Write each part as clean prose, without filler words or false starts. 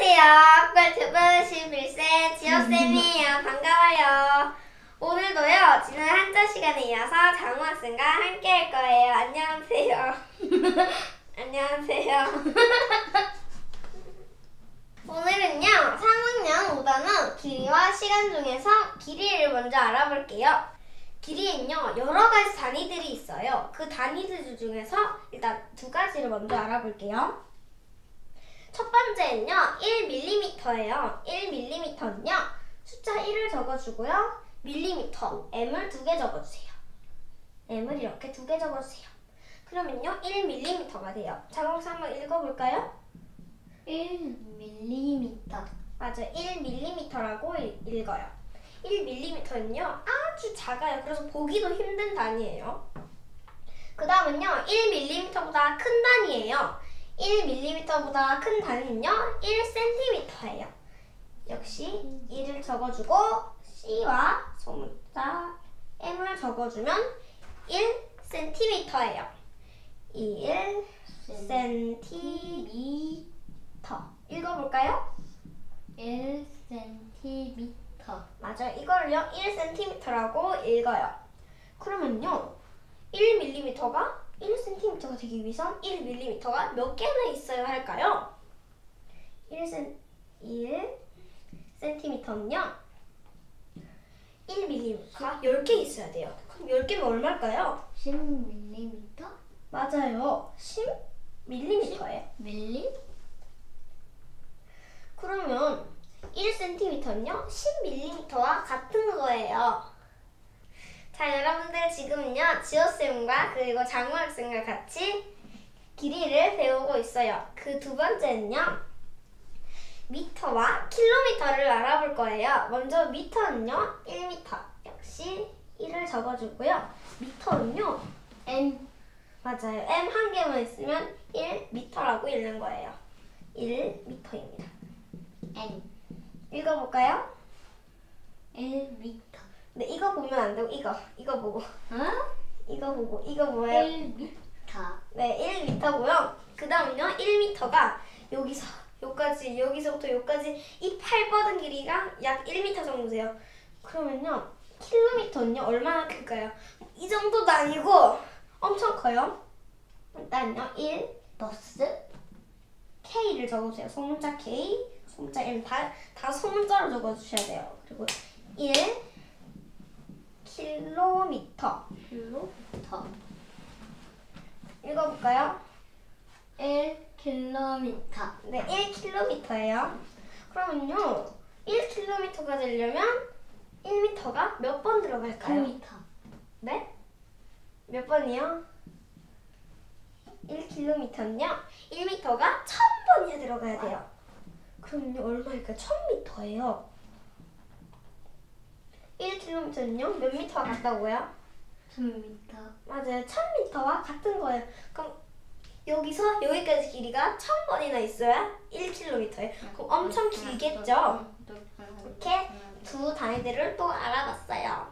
안녕하세요. 꿀튜브 11세 지호쌤이에요. 반가워요. 오늘도요, 지난 한자 시간에 이어서 장우 학생과 함께 할 거예요. 안녕하세요. 안녕하세요. 오늘은요, 3학년 5단원 길이와 시간 중에서 길이를 먼저 알아볼게요. 길이엔요, 여러 가지 단위들이 있어요. 그 단위들 중에서 일단 두 가지를 먼저 알아볼게요. 첫 번째는요, 1mm예요. 1mm는요, 숫자 1을 적어주고요. 밀리미터, m을 2개 적어주세요. m을 이렇게 2개 적어주세요. 그러면요, 1mm가 돼요. 자동차 한번 읽어볼까요? 1mm. 맞아요. 1mm라고 읽어요. 1mm는요, 아주 작아요. 그래서 보기도 힘든 단위예요. 그 다음은요, 1mm보다 큰 단위예요. 1mm보다 큰 단위는요, 1cm예요. 역시 1을 적어주고 C와 소문자 M을 적어주면 1cm예요. 1cm. 읽어볼까요? 1cm. 맞아요. 이거를요, 1cm라고 읽어요. 그러면요, 1mm가 1cm가 되기 위해선 1mm가 몇 개나 있어야 할까요? 1cm는요, 1mm가 10개 있어야 돼요. 그럼 10개면 얼마일까요? 10mm? 맞아요. 10mm예요. 밀리? 그러면 1cm는요, 10mm와 같은 거예요. 자, 여러분들 지금은요, 지호쌤과 그리고 장우 학생과 같이 길이를 배우고 있어요. 그 두 번째는요, 미터와 킬로미터를 알아볼 거예요. 먼저 미터는요, 1m. 역시 1을 적어주고요. 미터는요, M. 맞아요. M 한 개만 있으면 1m라고 읽는 거예요. 1m입니다. N. 읽어볼까요? 1m. 네, 이거 보면 안 되고 이거 보고. 이거 보고. 이거 뭐예요? 1m. 네, 1m고요. 그 다음은요, 1m가 여기서 여기까지, 여기서부터 여기까지 이 팔 뻗은 길이가 약 1m 정도 돼요. 그러면요, 킬로미터는요, 얼마나 클까요? 이 정도도 아니고 엄청 커요. 일단요, 1 버스. K를 적어주세요. 소문자 K, 소문자 M 다 소문자로 적어주셔야 돼요. 그리고 1 킬로미터. 킬로미터. 읽어볼까요? 1km. 네, 1km예요. 그러면요, 1km가 되려면 1m가 몇 번 들어갈까요? 1m. 네? 몇 번이요? 1km는요, 1m가 1000번이나 들어가야 돼요. 그러면요, 얼마일까요? 1000m예요. 1km는요, 몇 미터가 같다고요? 1000m. 맞아요. 1000m와 같은 거예요. 그럼 여기서 여기까지 길이가 1000번이나 있어야 1km예요. 그럼 엄청 길겠죠? 이렇게 두 단위들을 또 알아봤어요.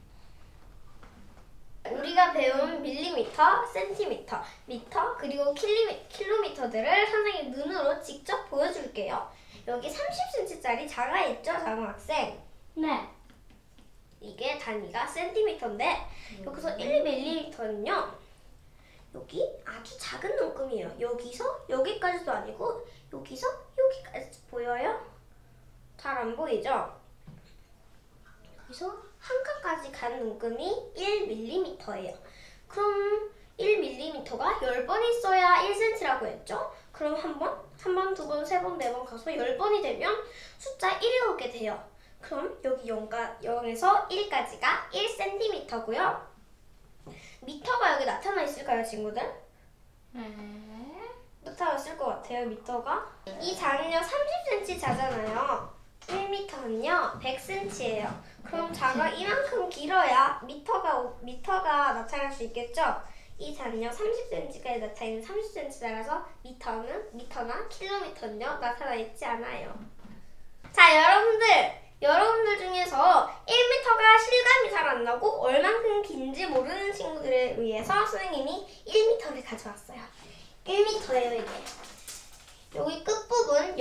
우리가 배운 밀리미터, 센티미터, 미터, 그리고 킬로미터들을 선생님 눈으로 직접 보여줄게요. 여기 30cm짜리 자가 있죠, 장우 학생? 네. 이게 단위가 센티미터인데 여기서 1mm는요, 여기 아주 작은 눈금이에요. 여기서 여기까지도 아니고 여기서 여기까지 보여요? 잘 안 보이죠? 여기서 한칸까지 간 눈금이 1mm예요. 그럼 1mm가 10번 있어야 1cm라고 했죠? 그럼 한 번, 두 번, 세 번, 네 번 가서 10번이 되면 숫자 1이 오게 돼요. 그럼 여기 0에서 1까지가 1cm고요. 미터가 여기 나타나 있을까요, 친구들? 네. 나타났을 것 같아요, 미터가. 이 자는요, 30cm 자잖아요. 1m는요, 100cm예요. 그럼 자가 이만큼 길어야 미터가 나타날 수 있겠죠? 이 자는요, 30cm까지 나타있는 30cm라서 미터나 킬로미터는요, 나타나 있지 않아요. 자, 여러분들 중에서 1m가 실감이 잘 안 나고 얼만큼 긴지 모르는 친구들을 위해서 선생님이 1m를 가져왔어요. 1m예요, 이게. 여기 끝부분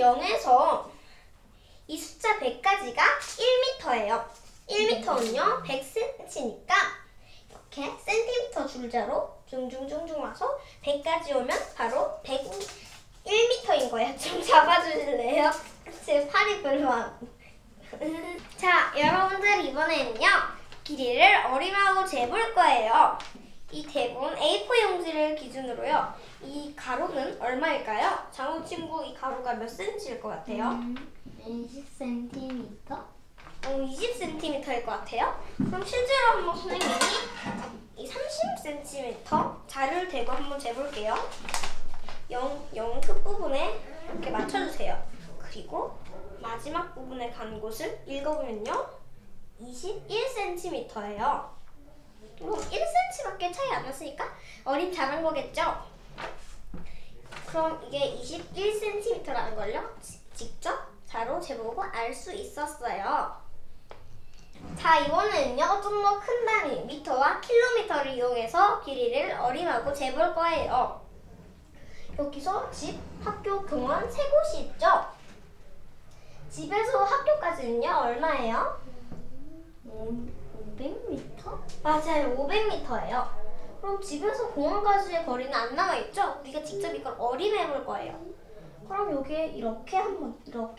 0에서 이 숫자 100까지가 1m예요. 1m는요 100cm니까 이렇게 센티미터 줄자로 둥둥둥둥 와서 100까지 오면 바로 101m인 거예요. 좀 잡아주실래요? 제 팔이 별로 안... 자, 여러분들 이번에는요 길이를 어림하고 재볼 거예요. 이 대본 A4 용지를 기준으로요. 이 가로는 얼마일까요? 장우 친구 이 가로가 몇 cm일 것 같아요? 20cm? 20cm일 것 같아요. 그럼 실제로 한번 선생님이 이 30cm 자를 대고 한번 재볼게요. 0 끝부분에 이렇게 맞춰주세요. 그리고 마지막 부분에 간 곳을 읽어보면요. 21cm예요. 뭐 1cm밖에 차이 안 났으니까 어림 잘한 거겠죠? 그럼 이게 21cm라는 걸요 직접 자로 재보고 알 수 있었어요. 자, 이번에는요 좀 더 큰 단위 미터와 킬로미터를 이용해서 길이를 어림하고 재볼 거예요. 여기서 집, 학교, 공원 세 곳이 있죠? 집에서 학교까지는요 얼마예요? 500m? 맞아요, 500m예요. 그럼 집에서 공원까지의 거리는 안 남아있죠? 우리가 직접 이걸 어림해볼 거예요. 그럼 여기에 이렇게 한번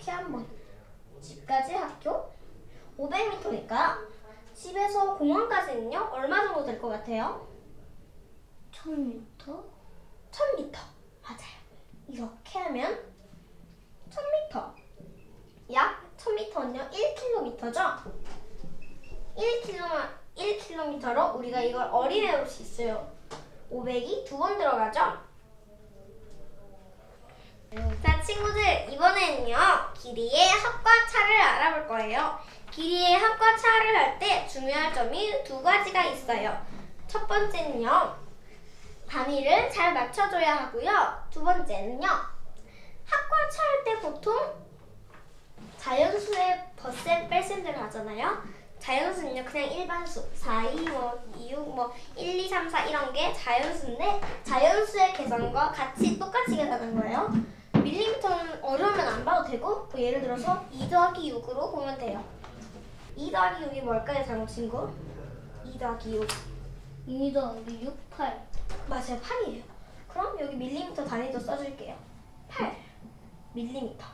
집까지 학교 500m니까 집에서 공원까지는요 얼마 정도 될 것 같아요? 1000m? 1000m. 맞아요. 이렇게 하면 1000m. 약 1000m는요 1km죠? 1km로 우리가 이걸 어림해볼 수 있어요. 500이 2번 들어가죠? 자, 친구들 이번에는요 길이의 합과 차를 알아볼 거예요. 길이의 합과 차를 할 때 중요할 점이 두 가지가 있어요. 첫 번째는요 단위를 잘 맞춰줘야 하고요. 두 번째는요 합과 차 할 때 보통 자연수의 덧셈 뺄셈들을 하잖아요. 자연수는요 그냥 일반수 4, 2, 2, 6, 1, 2, 3, 4 이런 게 자연수인데 자연수의 계산과 똑같이 계산하는 거예요. 밀리미터는 어려우면 안 봐도 되고 예를 들어서 2 더하기 6으로 보면 돼요. 2 더하기 6이 뭘까요, 장우 친구? 2 더하기 6 2 더하기 6, 8. 맞아요, 8이에요. 그럼 여기 밀리미터 단위도 써줄게요. 8 밀리미터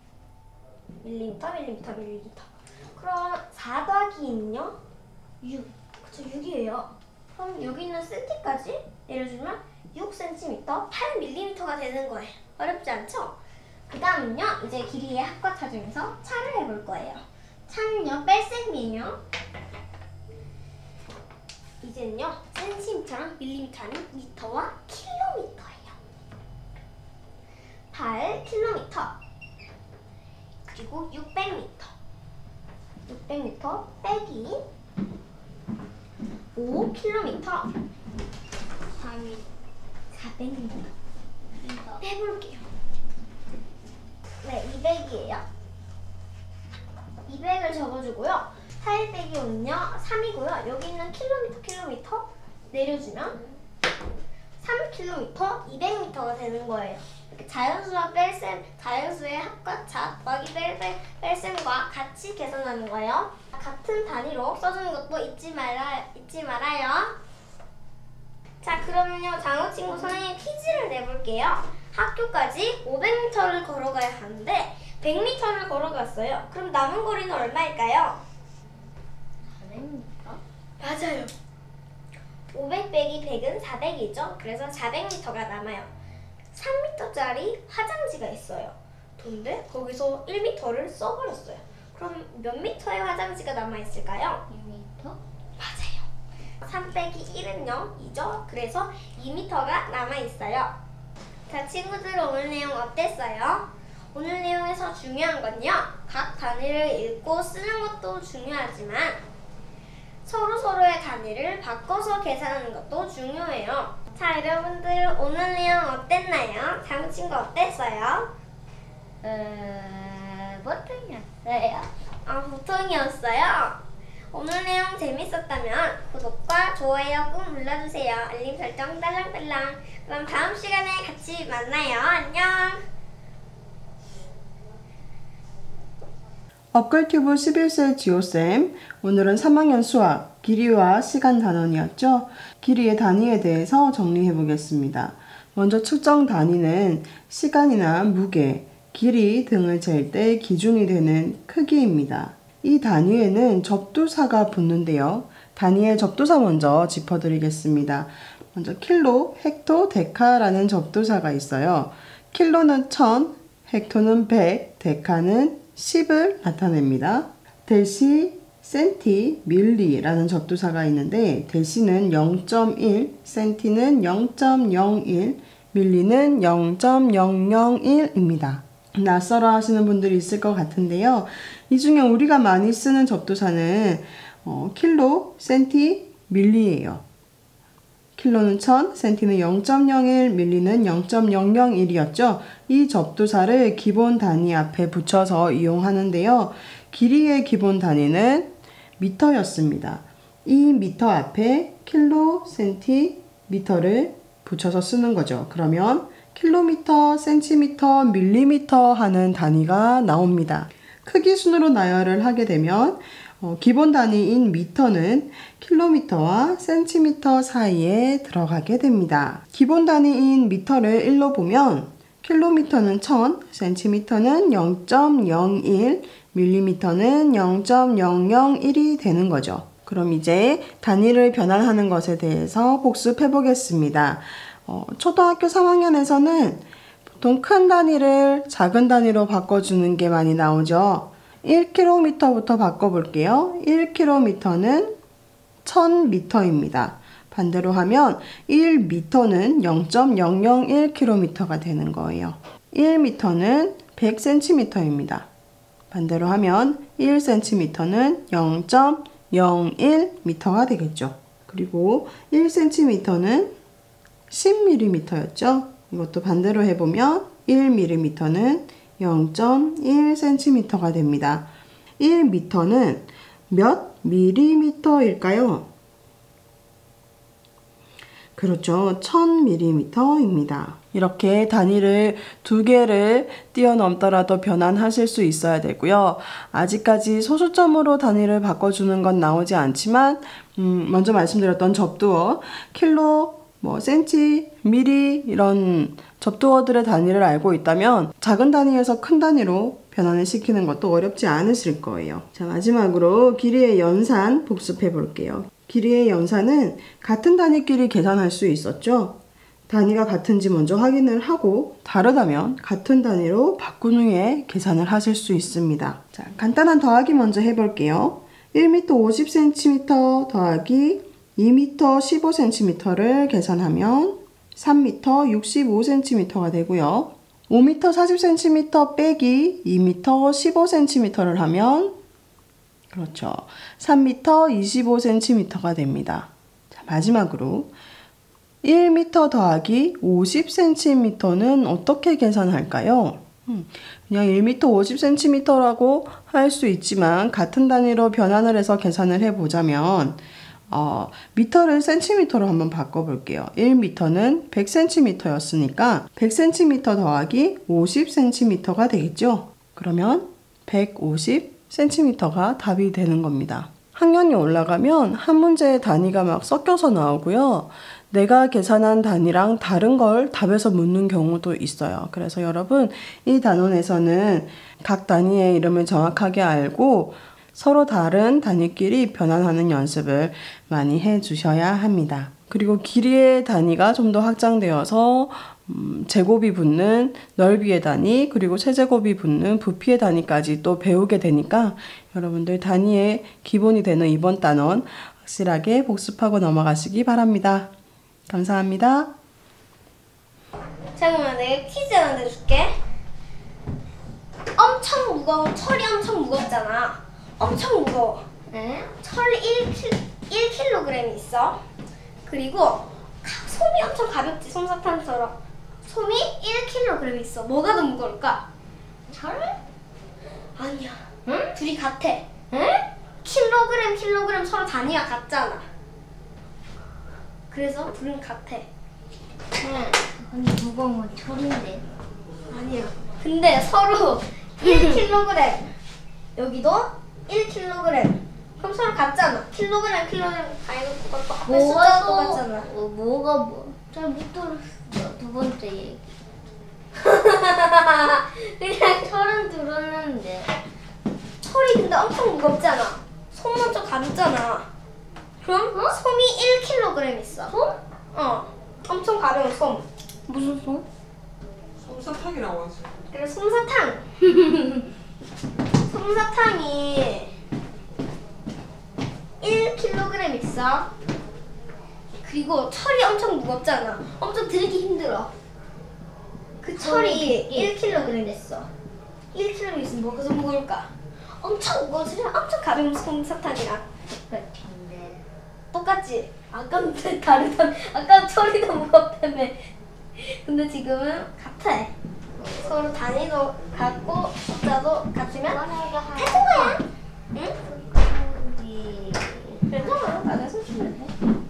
그럼 4 더하기 2는요? 6 그쵸, 6이에요. 그럼 여기 있는 센티까지 내려주면 6cm, 8mm가 되는 거예요. 어렵지 않죠? 그 다음은요 이제 길이의 합과 차 중에서 차를 해볼 거예요. 차는요 뺄셈이에요. 이제는요 센티미터랑 밀리미터 아닌 미터와 킬로미터예요. 8km 그리고 600m 빼기 5km 400m 빼볼게요. 네, 200이에요. 200을 적어주고요. 8 빼기 5는요 3이고요. 여기 있는 킬로미터 내려주면 3km 200m가 되는 거예요. 이렇게 자연수와 뺄셈, 자연수의 합과 차, 더하기 뺄셈과 같이 계산하는 거예요. 같은 단위로 써주는 것도 잊지 말아요. 자, 그러면요 장우 친구 선생님 퀴즈를 내볼게요. 학교까지 500m를 걸어가야 하는데 100m를 걸어갔어요. 그럼 남은 거리는 얼마일까요? 400m? 맞아요. 500 빼기 100은 400이죠. 그래서 400m가 남아요. 3m짜리 화장지가 있어요. 근데 거기서 1m를 써버렸어요. 그럼 몇 미터의 화장지가 남아있을까요? 2m? 맞아요. 3 빼기 1은요 2죠. 그래서 2m가 남아있어요. 자, 친구들 오늘 내용 어땠어요? 오늘 내용에서 중요한 건요 각 단위를 읽고 쓰는 것도 중요하지만 서로의 단위를 바꿔서 계산하는 것도 중요해요. 자, 여러분들 오늘 내용 어땠나요? 장우 친구 어땠어요? 보통이었어요. 보통이었어요? 오늘 내용 재밌었다면 구독과 좋아요 꾹 눌러주세요. 알림 설정 딸랑딸랑. 그럼 다음 시간에 같이 만나요. 안녕. 업글튜브 11세 지오쌤, 오늘은 3학년 수학, 길이와 시간 단원이었죠? 길이의 단위에 대해서 정리해 보겠습니다. 먼저 측정 단위는 시간이나 무게, 길이 등을 잴 때 기준이 되는 크기입니다. 이 단위에는 접두사가 붙는데요. 단위의 접두사 먼저 짚어드리겠습니다. 먼저 킬로, 헥토, 데카라는 접두사가 있어요. 킬로는 1000, 헥토는 100, 데카는 10을 나타냅니다. 데시, 센티, 밀리라는 접두사가 있는데 데시는 0.1, 센티는 0.01, 밀리는 0.001입니다. 낯설어 하시는 분들이 있을 것 같은데요. 이 중에 우리가 많이 쓰는 접두사는 킬로, 센티, 밀리예요. 킬로는 1000, 센티는 0.01, 밀리는 0.001이었죠. 이 접두사를 기본 단위 앞에 붙여서 이용하는데요. 길이의 기본 단위는 미터였습니다. 이 미터 앞에 킬로, 센티, 미터를 붙여서 쓰는 거죠. 그러면 킬로미터, 센티미터, 밀리미터 하는 단위가 나옵니다. 크기 순으로 나열을 하게 되면 기본 단위인 미터는 킬로미터와 센티미터 사이에 들어가게 됩니다. 기본 단위인 미터를 1로 보면 킬로미터는 1000, 센티미터는 0.01, 밀리미터는 0.001이 되는 거죠. 그럼 이제 단위를 변환하는 것에 대해서 복습해 보겠습니다. 초등학교 3학년에서는 보통 큰 단위를 작은 단위로 바꿔주는 게 많이 나오죠. 1km부터 바꿔볼게요. 1km는 1000m입니다. 반대로 하면 1m는 0.001km가 되는 거예요. 1m는 100cm입니다. 반대로 하면 1cm는 0.01m가 되겠죠. 그리고 1cm는 10mm였죠. 이것도 반대로 해보면 1mm는 0.1cm가 됩니다. 1m는 몇 밀리미터일까요? 그렇죠. 1000mm입니다. 이렇게 단위를 두 개를 뛰어넘더라도 변환하실 수 있어야 되고요. 아직까지 소수점으로 단위를 바꿔주는 건 나오지 않지만 먼저 말씀드렸던 접두어, 킬로, 센티, 미리 이런 접두어들의 단위를 알고 있다면 작은 단위에서 큰 단위로 변환을 시키는 것도 어렵지 않으실 거예요. 자, 마지막으로 길이의 연산 복습해 볼게요. 길이의 연산은 같은 단위끼리 계산할 수 있었죠. 단위가 같은지 먼저 확인을 하고 다르다면 같은 단위로 바꾼 후에 계산을 하실 수 있습니다. 자, 간단한 더하기 먼저 해볼게요. 1m 50cm 더하기 2m 15cm를 계산하면 3m 65cm가 되고요. 5m 40cm 빼기 2m 15cm를 하면 그렇죠. 3m 25cm가 됩니다. 자, 마지막으로 1m 더하기 50cm는 어떻게 계산할까요? 그냥 1m 50cm라고 할 수 있지만 같은 단위로 변환을 해서 계산을 해보자면 미터를 센티미터로 한번 바꿔볼게요. 1m는 100cm였으니까 100cm 더하기 50cm가 되겠죠? 그러면 150cm가 답이 되는 겁니다. 학년이 올라가면 한 문제의 단위가 막 섞여서 나오고요. 내가 계산한 단위랑 다른 걸 답에서 묻는 경우도 있어요. 그래서 여러분 이 단원에서는 각 단위의 이름을 정확하게 알고 서로 다른 단위끼리 변환하는 연습을 많이 해주셔야 합니다. 그리고 길이의 단위가 좀 더 확장되어서 제곱이 붙는 넓이의 단위, 그리고 세제곱이 붙는 부피의 단위까지 또 배우게 되니까 여러분들 단위의 기본이 되는 이번 단원 확실하게 복습하고 넘어가시기 바랍니다. 감사합니다. 자, 그러면 내가 퀴즈 하나 내줄게. 엄청 무거운 철이 엄청 무겁잖아. 엄청 무거워. 네? 철 1kg 있어. 그리고 솜이 엄청 가볍지, 솜사탕처럼. 솜이 1kg 있어. 뭐가 더 무거울까? 철? 아니야. 응? 둘이 같아. 응? 킬로그램 서로 단위가 같잖아. 그래서 둘은 같아. 응. 근데 무거운 건 철인데. 아니야. 근데 서로 1kg 여기도 1kg. 그럼 서로 같잖아. 킬로그램 가위가 똑같고 앞에 숫자가 똑같잖아. 뭐가 뭐? 잘 못 들었어. 두 번째 얘기. 그냥 철은 들었는데. 철이 근데 엄청 무겁잖아. 솜 먼저 감잖아. 그럼 솜이 1kg 있어. 솜? 엄청 가벼운 솜. 무슨 솜? 솜사탕이라고 하지. 그래 솜사탕. 솜사탕이 1kg 있어. 그리고 철이 엄청 무겁잖아. 엄청 들기 힘들어. 그 철이 1kg 있어. 1kg 있으면 뭐가 더 무거울까? 엄청 무거워서 엄청 가벼운 솜사탕이랑 똑같은데. 똑같지? 아까는 다르다. 아까 철이 더 무겁다며. 근데 지금은 같아. 서로 단위도 같고 숫자도 같으면 같은 거야. 응? 이 괜찮아. 나는 손 쓰면 돼.